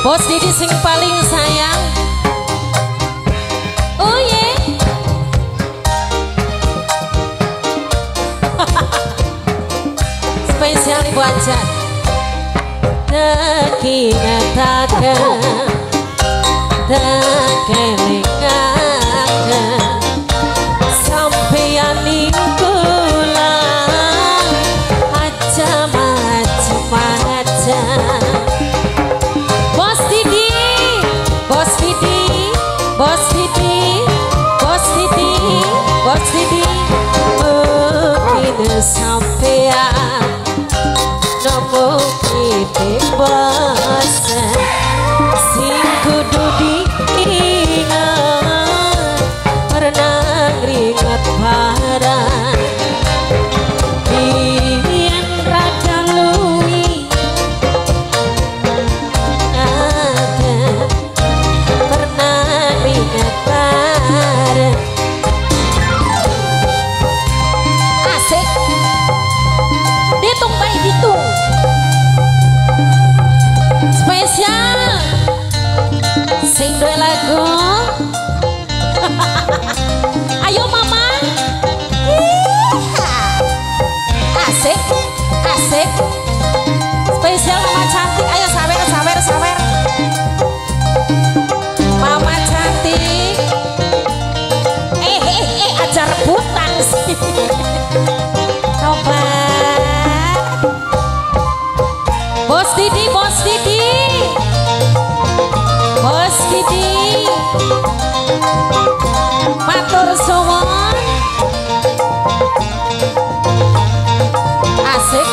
Bos Didi sing paling sayang. Oh yeah. Spesial buat Jan. Nekinatakan kelingakan sampeyan ningkulan aja macam-macam. Bos Didi, Bos Didi, Bos Didi, Bos Didi, Bos Didi, mungkin sampeyan nemu titik bosan sing kudu diingat pernah ngeringet barang biyen rada luwi ada pernah ngeringet barang asik ditung baik ditung spesial sing dua lagu. Ayo mama. Asik asik spesial mama cantik. Ayo sawer sawer sawer mama cantik. Aja rebutan sih. Coba Bos Didi, Bos Didi, Bos Didi, matur suwun. Asik.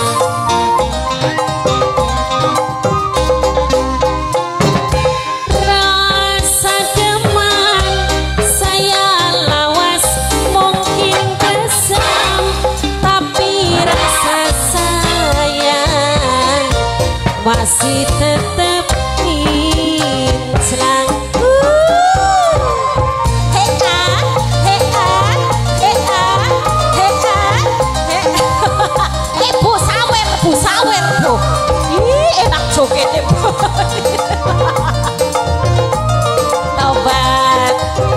Rasa deman saya lawas mungkin kesam, tapi rasa sayang masih tetap hilang. Bu sawer bu, enak jogetnya bu. Tobat.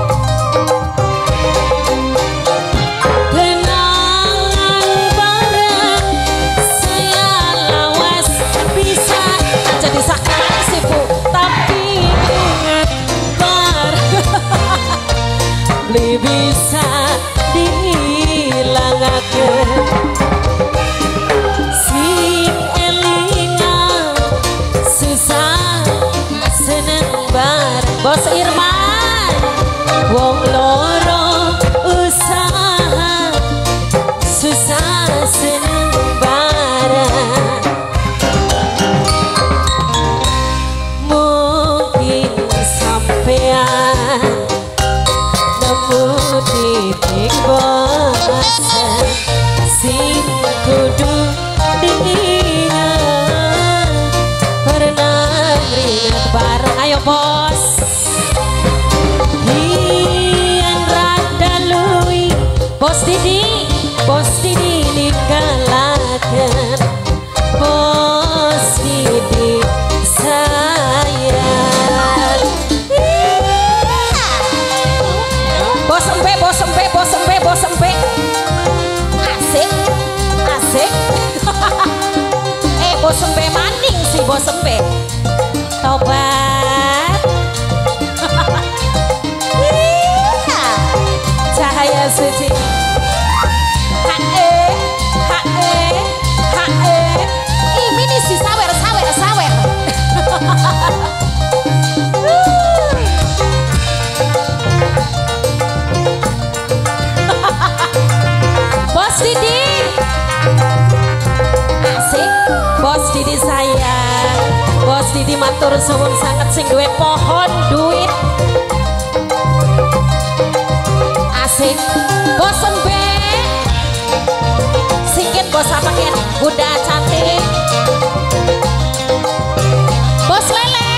Kenangan bareng saya lawas bisa jadi sakit sih bu, tapi ingat beli bisa dihilangkan. Bos Irman, wong loro usaha susah seneng bareng. Mungkin sampean nemu titik bosan sing kudu diingat pernah ngeringet bareng. Ayo bos. Bos Didi, Bos Didi ninggalaken, Bos Didi sayang. Bos empe, Bos empe, Bos empe, Bos empe. Asik, asik. Bos empe maning sih Bos empe. Tobat. Cahaya suci. Ini nih si sawer. Bos Didi. Asik. Bos Didi sayang. Bos Didi matur suwun sangat sing duwe pohon duit. Asik. Bos embe singkit bos apa kan Bunda cantik. Bos lele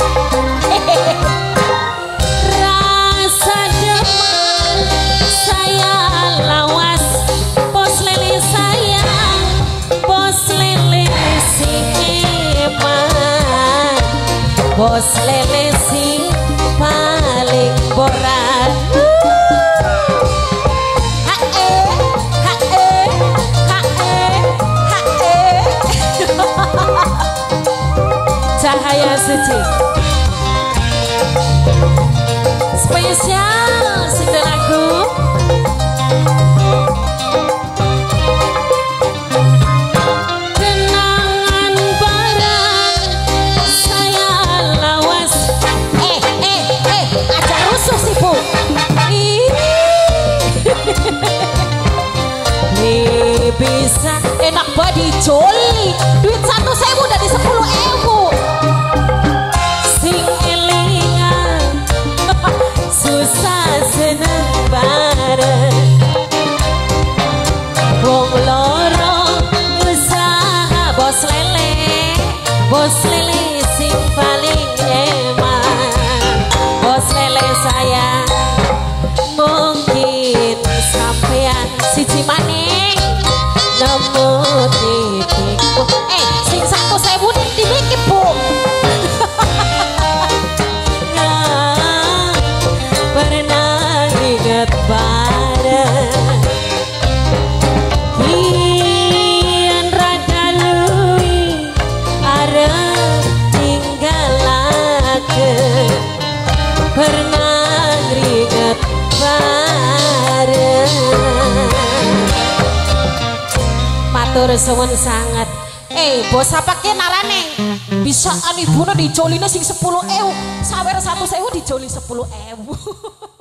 rasa deman saya lawas. Bos lele sayang, Bos lele si hebat bos lele sing paling borat. Cahaya suci spesial sing lagu kenangan barang saya lawas. Aja rusuh sih Bu. Nih bisa enak badi joli duit 1.000 dari 10.000 sing elingan susah seneng bareng wong loro usaha bos lele sing paling eman bos lele saya mungkin sampean siji maning nemu titikku sing 1.000 dimikir Bu. Pernah ingat bareng hian rada lui arep tinggalakeun pernah ingat bareng. Matur suwun sangat. Bos apa ke narane bisa anibuna dijoline sing 10.000 sawer 1.000 dijoli 10.000.